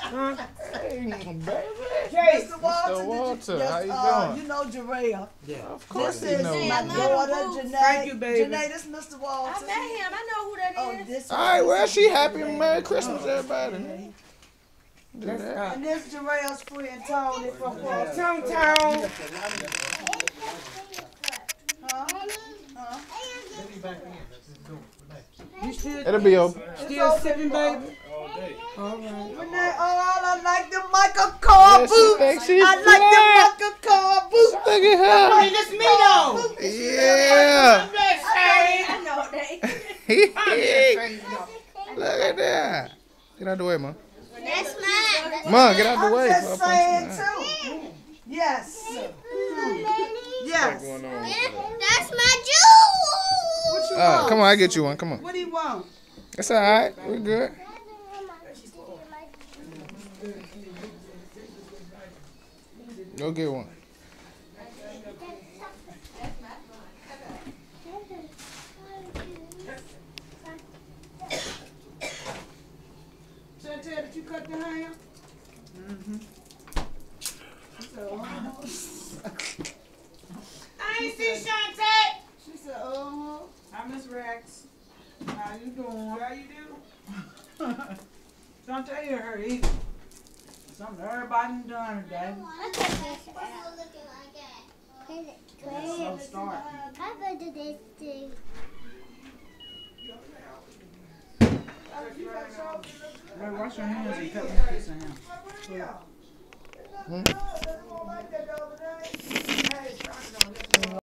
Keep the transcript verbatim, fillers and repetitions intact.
Hey, baby. Mister Mister Walter, Walter, did you, how you uh, doing? you know Jarrell. Yeah. Of course This you is know. my me. daughter, Janae. Thank you, baby. Janae, this is Mister Walter. I met him. I know who that Oh, is. this All right, this well, is she happy. Janae. Merry Christmas, everybody. Do That's that. uh, And this Jarrell's friend Tony from Cross. Town Town. Huh? Huh? You still, It'll be open. still sipping, baby? All right. Renee, oh, I like the Michael Kors Yeah, she boots. thinks she's I like the Michael Kors boots. Look at her. It's me, though. Yeah. I know that. Look at that. Get out the way, Mom. That's mine. Mom, get out the I'm way. just before I punch saying you. too. Yes. Yes. That's my jewel. What you Oh, want? come on, I get you one. Come on. What do you want? That's all right. We're good. Go get one. Chantel, did you cut the hair? Mm-hmm. So, I ain't see Shantae. she said, uh-huh. Hi, Miss Rex. How you doing? How you do? Shantae here her eat. Something everybody done today. So start. Better wash your hands and cut me a piece of ham. Yeah. Hmm? That's more like that the other day. Hey,